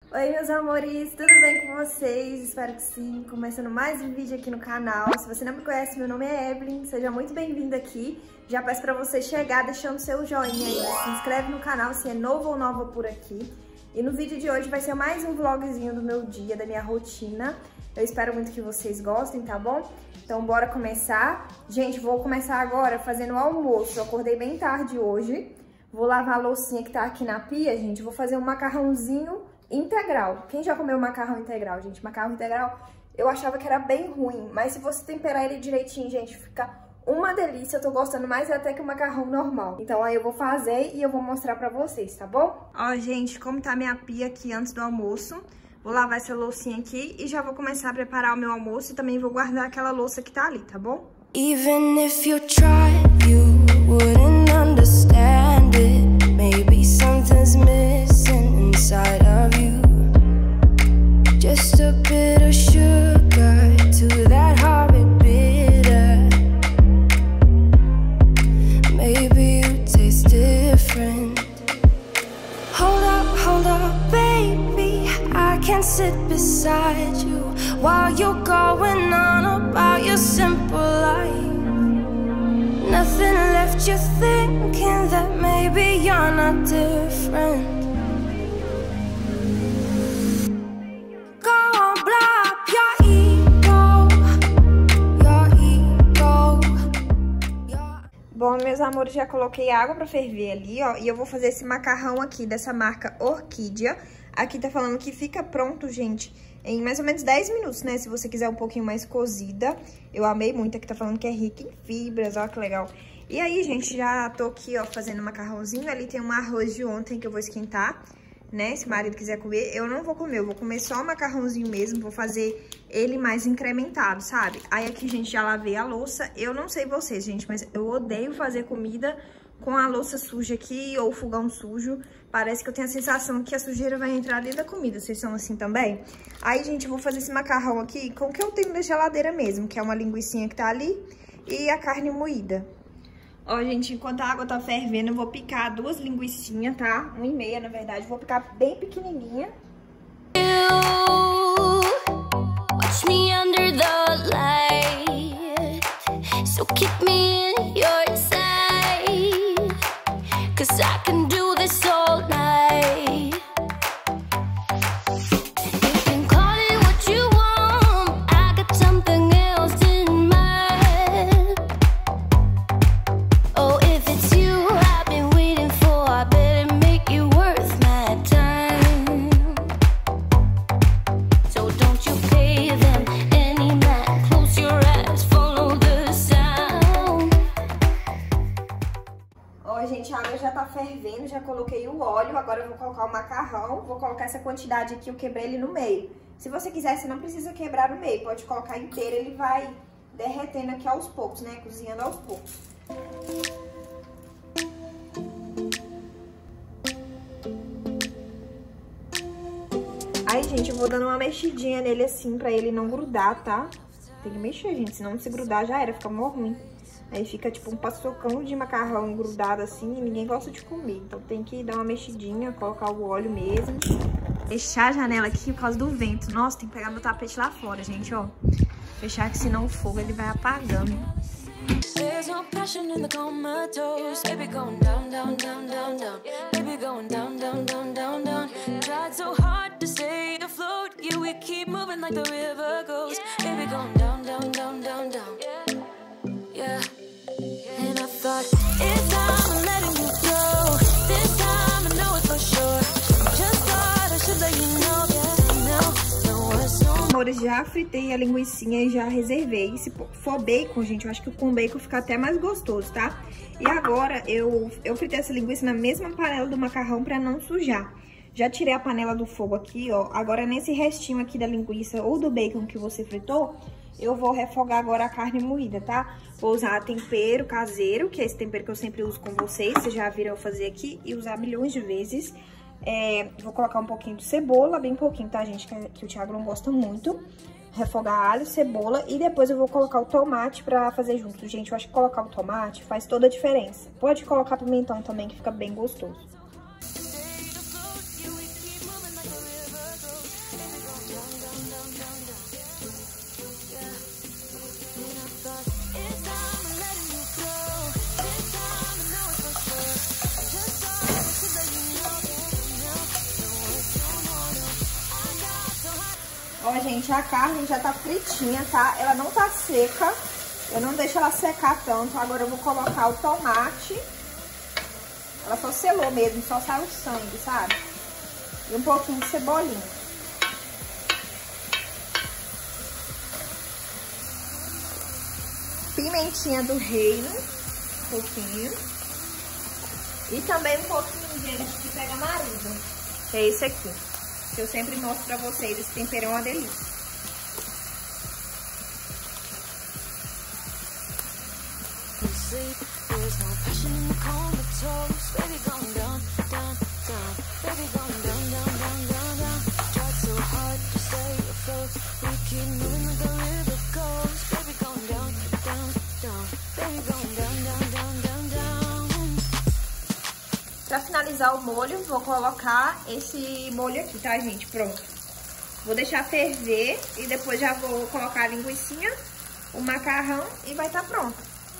Oi, meus amores, tudo bem com vocês? Espero que sim. Começando mais um vídeo aqui no canal. Se você não me conhece, meu nome é Evelyn, seja muito bem-vindo aqui. Já peço pra você chegar deixando seu joinha aí, se inscreve no canal se é novo ou nova por aqui. E no vídeo de hoje vai ser mais um vlogzinho do meu dia, da minha rotina. Eu espero muito que vocês gostem, tá bom? Então bora começar. Gente, vou começar agora fazendo o almoço. Eu acordei bem tarde hoje. Vou lavar a loucinha que tá aqui na pia, gente. Vou fazer um macarrãozinho integral. Quem já comeu macarrão integral, gente? Macarrão integral eu achava que era bem ruim, mas se você temperar ele direitinho, gente, fica uma delícia. Eu tô gostando mais até que o macarrão normal. Então aí eu vou fazer e eu vou mostrar pra vocês, tá bom? Ó, gente, como tá minha pia aqui antes do almoço. Vou lavar essa loucinha aqui e já vou começar a preparar o meu almoço. E também vou guardar aquela louça que tá ali, tá bom? Even if you tried, you wouldn't understand it. Maybe something's missing inside of you. Just a bit of sugar to that horrid bitter. Maybe you taste different. Hold up, baby. I can't sit beside you while you're going on about your simple life. Nothing left you thinking that maybe you're not different. Bom, meus amores, já coloquei água pra ferver ali, ó. E eu vou fazer esse macarrão aqui dessa marca Orquídea. Aqui tá falando que fica pronto, gente, em mais ou menos 10 minutos, né? Se você quiser um pouquinho mais cozida. Eu amei muito, aqui tá falando que é rica em fibras, ó, que legal. E aí, gente, já tô aqui, ó, fazendo macarrãozinho. Ali tem um arroz de ontem que eu vou esquentar, né? Se o marido quiser comer, eu não vou comer. Eu vou comer só o macarrãozinho mesmo, vou fazer ele mais incrementado, sabe? Aí aqui, gente, já lavei a louça. Eu não sei vocês, gente, mas eu odeio fazer comida com a louça suja aqui ou fogão sujo. Parece que eu tenho a sensação que a sujeira vai entrar dentro da comida. Vocês são assim também? Aí, gente, eu vou fazer esse macarrão aqui com o que eu tenho da geladeira mesmo, que é uma linguicinha que tá ali e a carne moída. Ó, gente, enquanto a água tá fervendo, eu vou picar 2 linguiçinhas, tá? 1,5, na verdade. Vou picar bem pequenininha. Watch me under the light, so keep me in your sight, 'cause I can do this all night. You can call it what you want, I got something else in mind. Oh, if it's you I've been waiting for, I better make you worth my time. So don't you pay them any mind, close your eyes, follow the sound. Ó, gente, a água já tá fervendo, já coloquei o óleo, agora eu vou colocar o macarrão, vou colocar essa quantidade aqui, eu quebrei ele no meio. Se você quiser, você não precisa quebrar no meio, pode colocar inteiro, ele vai derretendo aqui aos poucos, né, cozinhando aos poucos. Aí, gente, eu vou dando uma mexidinha nele assim, pra ele não grudar, tá? Tem que mexer, gente, senão se grudar já era, fica mó ruim. Aí fica tipo um paçocão de macarrão grudado assim e ninguém gosta de comer. Então tem que dar uma mexidinha, colocar o óleo mesmo. Fechar a janela aqui por causa do vento. Nossa, tem que pegar meu tapete lá fora, gente, ó. Fechar que senão o fogo ele vai apagando. There's no passion in the comatose. Baby going down, down, down, down, down. Baby going down, down, down, down, down. Tried so hard to stay afloat. Yeah, we keep moving like the river goes. Baby going down, down, down, down, down. Yeah. And I thought, it's time I'm letting you go. This time I know it for sure. Just thought I should let you know. Yeah, no, what's no. Amores, já fritei a linguicinha e já reservei. Se for bacon, gente, eu acho que com bacon fica até mais gostoso, tá? E agora eu fritei essa linguiça na mesma panela do macarrão pra não sujar. Já tirei a panela do fogo aqui, ó. Agora nesse restinho aqui da linguiça ou do bacon que você fritou, eu vou refogar agora a carne moída, tá? Vou usar tempero caseiro, que é esse tempero que eu sempre uso com vocês. Vocês já viram eu fazer aqui e usar milhões de vezes. Vou colocar um pouquinho de cebola, bem pouquinho, tá, gente? Que o Thiago não gosta muito. Refogar alho, cebola e depois eu vou colocar o tomate pra fazer junto. Gente, eu acho que colocar o tomate faz toda a diferença. Pode colocar pimentão também, que fica bem gostoso. Ó, gente, a carne já tá fritinha, tá? Ela não tá seca. Eu não deixo ela secar tanto. Agora eu vou colocar o tomate. Ela só selou mesmo, só sai o sangue, sabe? E um pouquinho de cebolinha. Pimentinha do reino, um pouquinho. E também um pouquinho, gente, de pega marido, que é esse aqui. Que eu sempre mostro pra vocês, esse tempero é uma delícia. Pra finalizar o molho, vou colocar esse molho aqui, tá, gente? Pronto. Vou deixar ferver e depois já vou colocar a linguicinha, o macarrão e vai estar pronto.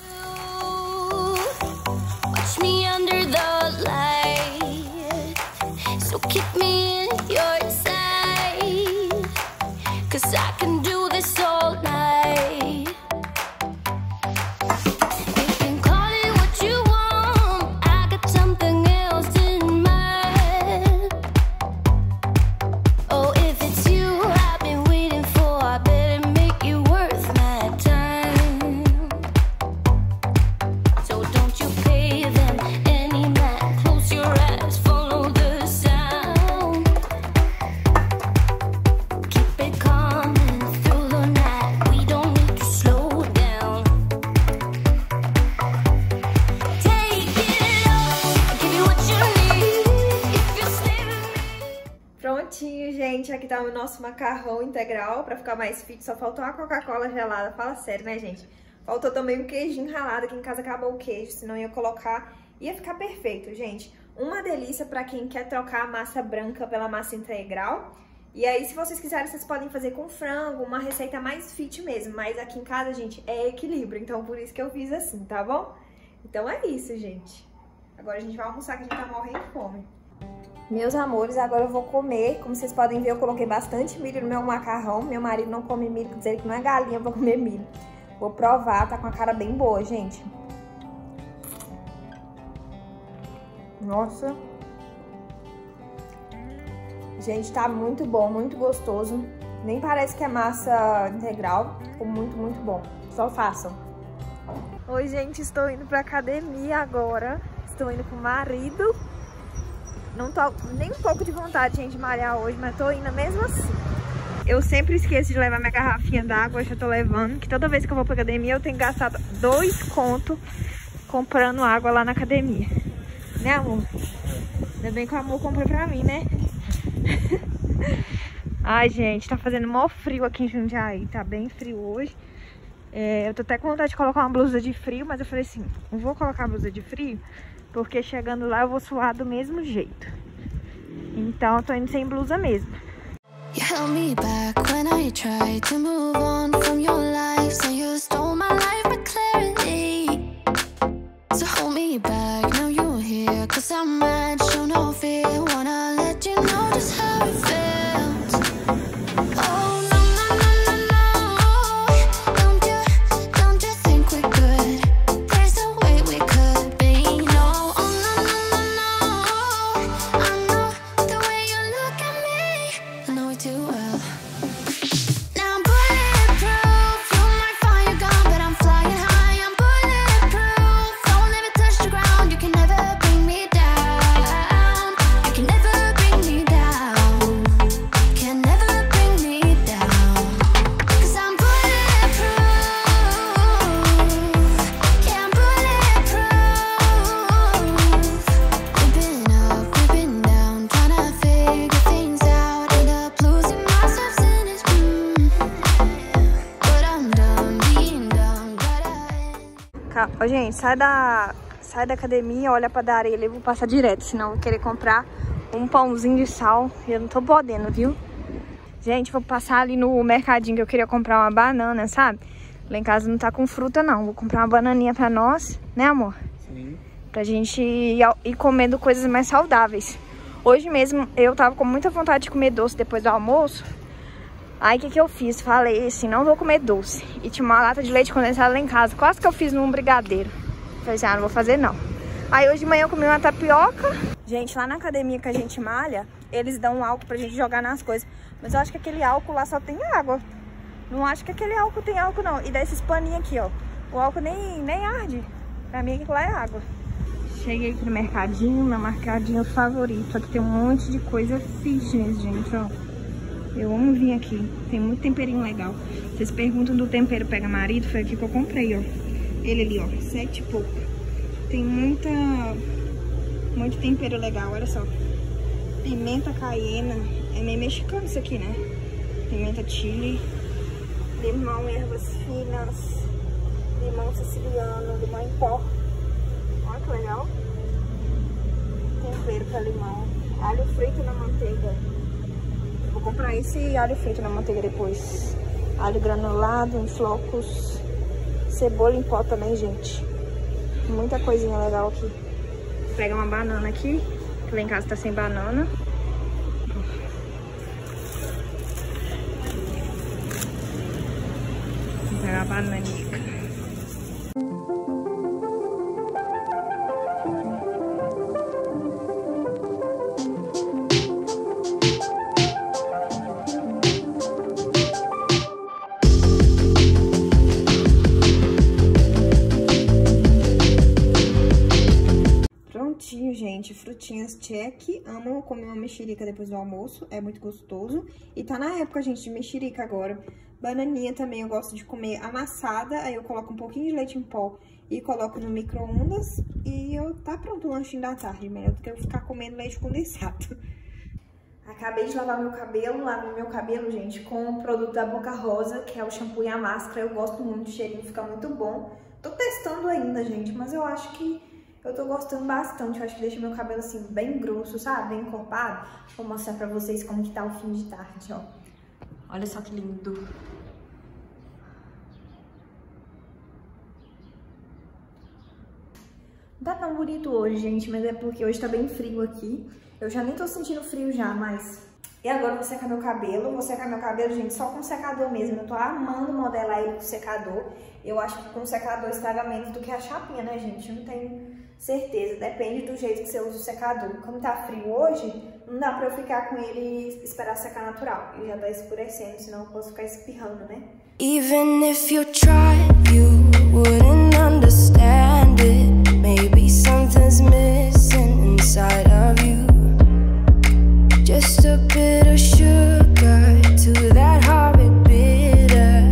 Watch me under the light, so keep me in your sight, 'cause I can do this all night. Prontinho, gente, aqui tá o nosso macarrão integral pra ficar mais fit, só faltou a Coca-Cola gelada, fala sério, né, gente? Faltou também um queijinho ralado, aqui em casa acabou o queijo, senão ia colocar, ia ficar perfeito, gente. Uma delícia pra quem quer trocar a massa branca pela massa integral. E aí, se vocês quiserem, vocês podem fazer com frango, uma receita mais fit mesmo, mas aqui em casa, gente, é equilíbrio, então por isso que eu fiz assim, tá bom? Então é isso, gente. Agora a gente vai almoçar, que a gente tá morrendo de fome. Meus amores, agora eu vou comer. Como vocês podem ver, eu coloquei bastante milho no meu macarrão. Meu marido não come milho, quer dizer que não é galinha, eu vou comer milho. Vou provar, tá com a cara bem boa, gente. Nossa. Gente, tá muito bom, muito gostoso. Nem parece que é massa integral. Ficou muito, muito bom. Só façam. Oi, gente, estou indo pra academia agora. Estou indo com o marido. Não tô nem um pouco de vontade, gente, de malhar hoje, mas tô indo mesmo assim. Eu sempre esqueço de levar minha garrafinha d'água, hoje eu tô levando, que toda vez que eu vou pra academia eu tenho gastado 2 contos comprando água lá na academia. Né, amor? Ainda bem que o amor comprou pra mim, né? Ai, gente, tá fazendo mó frio aqui em Jundiaí, tá bem frio hoje. Eu tô até com vontade de colocar uma blusa de frio, mas eu falei assim, não vou colocar a blusa de frio, porque chegando lá eu vou suar do mesmo jeito. Então eu tô indo sem blusa mesmo. You held me back when I tried to move on from your life, so you stole my life by clarity. So hold me back, now you're here, 'cause I'm mad, show no fear, wanna let you know just how it feels. Oh no, no, no, no, no, don't you think we're good? There's no way we could be, no, oh no, no, no, no. I know the way you look at me, I know it too well. Now I'm bulletproof, you might find you're gone, but I'm flying high, I'm bulletproof, don't let me touch the ground, you can never bring me down, you can never bring me down, can never bring me down, 'cause I'm bulletproof, yeah, I'm bulletproof. We've been up, we've been down, trying to figure things out, end up losing myself in this, but I'm done being done, Ó, gente, sai da academia, olha a padaria ali, eu vou passar direto, senão eu vou querer comprar um pãozinho de sal e eu não tô podendo, viu? Gente, vou passar ali no mercadinho que eu queria comprar uma banana, sabe? Lá em casa não tá com fruta, não. Vou comprar uma bananinha pra nós, né, amor? Sim. Pra gente ir comendo coisas mais saudáveis. Hoje mesmo eu tava com muita vontade de comer doce depois do almoço. Aí o que eu fiz? Falei assim, não vou comer doce. E tinha uma lata de leite condensado lá em casa. Quase que eu fiz num brigadeiro. Falei assim, não vou fazer não. Aí hoje de manhã eu comi uma tapioca. Gente, lá na academia que a gente malha, eles dão álcool pra gente jogar nas coisas. Mas eu acho que aquele álcool lá só tem água. Não acho que aquele álcool tem álcool não. E desses paninhos aqui, ó. O álcool nem arde. Pra mim aquilo lá é água. Cheguei aqui no mercadinho, meu mercadinho favorito. Aqui tem um monte de coisa fitness, gente, ó. Eu amo vir aqui. Tem muito temperinho legal. Vocês perguntam do tempero pega marido, foi aqui que eu comprei, ó. Ele ali, ó, 7 e pouco. Tem muito tempero legal, olha só. Pimenta caiena. É meio mexicano isso aqui, né? Pimenta chile. Limão e ervas finas. Limão siciliano, limão em pó. Olha que legal. Tempero pra limão. Alho frito na manteiga. Vou comprar esse alho frito na manteiga depois. Alho granulado em flocos. Cebola em pó também, gente. Muita coisinha legal aqui. Vou pegar uma banana aqui, que lá em casa tá sem banana. Vou pegar a bananica. Prontinho, gente, frutinhas check. Amo comer uma mexerica depois do almoço, é muito gostoso. E tá na época, gente, de mexerica agora. Bananinha também eu gosto de comer amassada, aí eu coloco um pouquinho de leite em pó e coloco no micro-ondas. E tá pronto o lanchinho da tarde, melhor do que eu ficar comendo leite condensado. Acabei de lavar meu cabelo, lavei meu cabelo, gente, com o produto da Boca Rosa, que é o shampoo e a máscara. Eu gosto muito, o cheirinho fica muito bom. Tô testando ainda, gente, mas eu acho que eu tô gostando bastante. Eu acho que deixa meu cabelo assim bem grosso, sabe? Bem encorpado. Vou mostrar pra vocês como que tá o fim de tarde, ó. Olha só que lindo. Não tá tão bonito hoje, gente, mas é porque hoje tá bem frio aqui. Eu já nem tô sentindo frio já, mas... E agora eu vou secar meu cabelo. Vou secar meu cabelo, gente, só com secador mesmo. Eu tô amando modelar ele com secador. Eu acho que com secador estraga menos do que a chapinha, né, gente? Eu não tenho certeza. Depende do jeito que você usa o secador. Como tá frio hoje, não dá pra eu ficar com ele e esperar secar natural. Ele já tá escurecendo, senão eu posso ficar espirrando, né? Even if you tried, you wouldn't understand it. Maybe something's missing inside of you. Just a bit of sugar to that horrid bitter.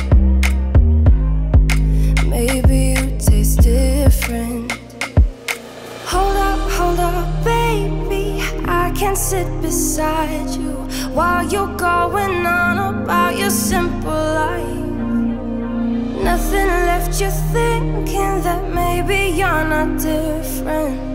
Maybe you taste different. Hold up, baby. I can't sit beside you while you're going on about your simple life. Nothing left you thinking that maybe you're not different.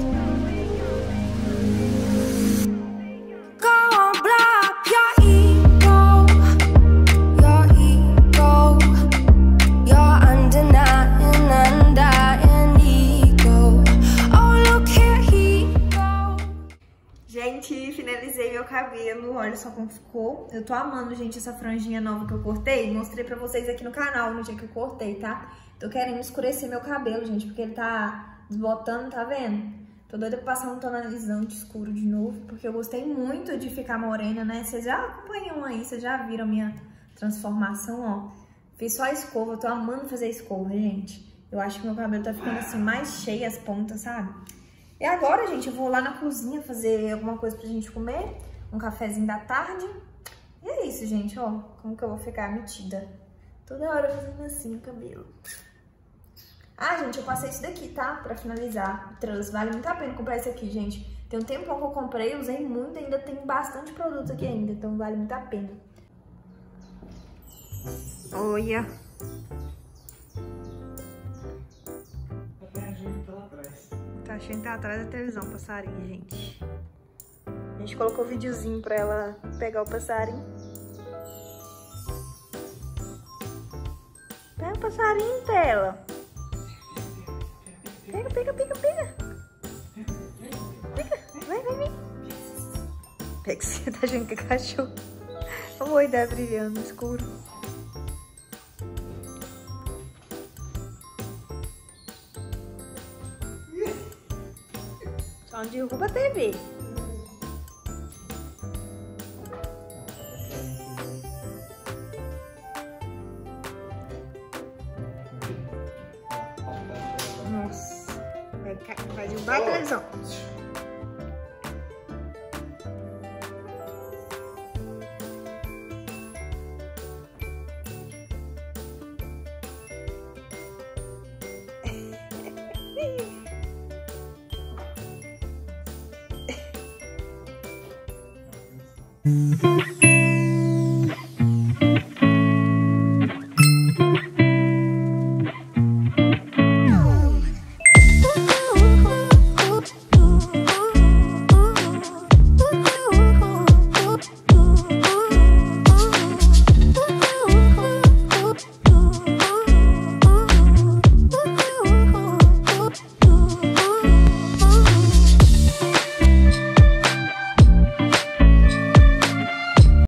Gente, finalizei meu cabelo, olha só como ficou. Eu tô amando, gente, essa franjinha nova que eu cortei. Mostrei pra vocês aqui no canal no dia que eu cortei, tá? Tô querendo escurecer meu cabelo, gente, porque ele tá desbotando, tá vendo? Tô doida pra passar um tonalizante escuro de novo, porque eu gostei muito de ficar morena, né? Vocês já acompanham aí, vocês já viram a minha transformação, ó. Fiz só a escova, eu tô amando fazer escova, gente. Eu acho que meu cabelo tá ficando assim mais cheio as pontas, sabe? E agora, gente, eu vou lá na cozinha fazer alguma coisa pra gente comer. Um cafezinho da tarde. E é isso, gente, ó. Como que eu vou ficar metida. Toda hora fazendo assim o cabelo. Ah, gente, eu passei isso daqui, tá? Pra finalizar. Trans. Vale muito a pena comprar isso aqui, gente. Tem um tempo que eu comprei, usei muito. Ainda tem bastante produto aqui ainda. Então vale muito a pena. Olha. Tá achando que tá atrás da televisão, passarinho, gente. A gente colocou o videozinho pra ela pegar o passarinho. Pega o passarinho, Tela. Pega, pega, pega, pega. Pega, vai, vai, vai. Pega, você tá achando que é cachorro. Olha a ideia brilhando no escuro. Só não derruba a TV. Nossa, vai derrubar a televisão.